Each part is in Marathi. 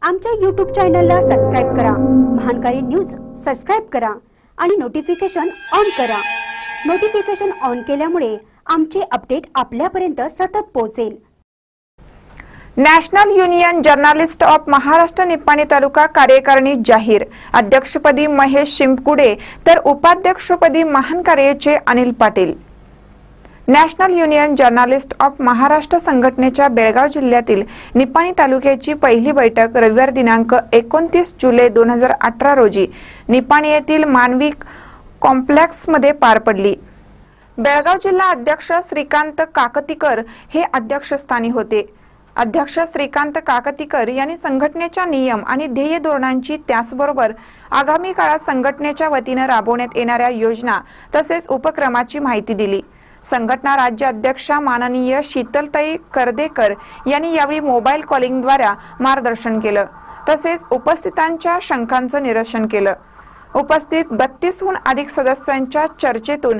आमच्या YouTube चॅनलला सबस्क्राइब करा, महानकारी न्यूज सबस्क्राइब करा आणि नोटिफिकेशन ऑन करा। नोटिफिकेशन ऑन केल्यामुळे आमचे अपडेट आपल्यापर्यंत सतत पोहोचेल। National Union Journalist of Maharashtra Nipani taluka कार्यकारिणी जाहीर। अध्यक्षपदी महेश शिंपकुडे तर उपाध्यक्षपदी महानकार्याचे Anil Patil. National Union Journalist of Maharashtra संघटनेच्या बेळगाव जिल्ह्यातील निपाणी तालुक्याची पहिली बैठक रविवार दिनांक 29 जुलै 2018 रोजी निपाणी येथील मानविक कॉम्प्लेक्स मध्ये पार पडली। बेळगाव जिल्हा अध्यक्ष श्रीकांत काकतीकर हे अध्यक्षस्थानी होते। अध्यक्ष श्रीकांत काकतीकर यांनी संघटनेच्या नियम आणि ध्येय धोरणांची त्याचबरोबर आगामी काळात संघटनेच्या वतीने राबवण्यात येणाऱ्या योजना तसेच उपक्रमाची माहिती दिली। संघटना राज्य अध्यक्षा माननीय शीतलताई करदेकर यांनी यावेळी मोबाईल कॉलिंगद्वारे मार्गदर्शन केलं तसेच उपस्थितांच्या शंकांचं निरसन केलं। उपस्थित 32हून अधिक सदस्यांच्या चर्चेतून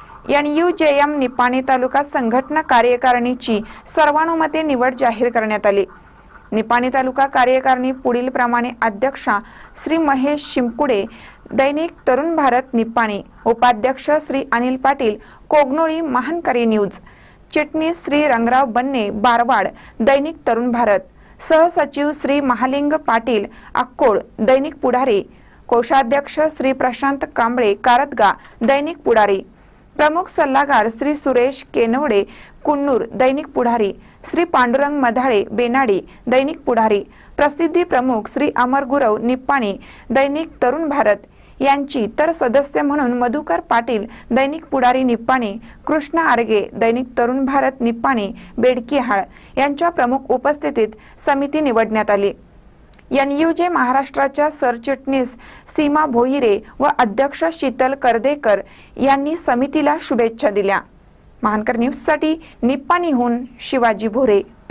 NUJM निपाणी तालुका संघटना कार्यकारिणीची सर्वानुमते निवड जाहीर करण्यात आली। निपाणी तालुका कार्यकारिणी पुढील प्रमाणे अध्यक्षा श्री महेश शिंपकुडे, दैनिक तरुण भारत निपाणी, उपाध्यक्ष श्री अनिल पाटील, कोगनोळी महानकारी न्यूज, चिटणीस श्री रंगराव बन्ने, बारवाड, दैनिक तरुण भारत, सहसचिव श्री महालिंग पाटील, अक्कोळ, दैनिक पुढारी, कोषाध्यक्ष श्री प्रशांत कांबळे, कारतगा, दैनिक पुढारी, प्रमुख सल्लागार श्री सुरेश केनवडे, कुन्नूर, दैनिक पुढारी, श्री पांडुरंग मधाळे, बेनाडी, दैनिक पुढारी, प्रसिद्धी प्रमुख श्री अमर गुरव, निपाणी, दैनिक तरुण भारत यांची तर सदस्य म्हणून मधुकर पाटील, दैनिक पुढारी निपाणी, कृष्ण आरगे, दैनिक तरुण भारत निपाणी, बेडकीहाळ यांच्या प्रमुख उपस्थितीत समिती निवडण्यात आली। NUJ महाराष्ट्राच्या सरचिटणीस सीमा भोईरे व अध्यक्ष शीतल करदेकर यांनी समितीला शुभेच्छा दिल्या। महानकर न्यूज साठी निपाणीहून शिवाजी भोरे।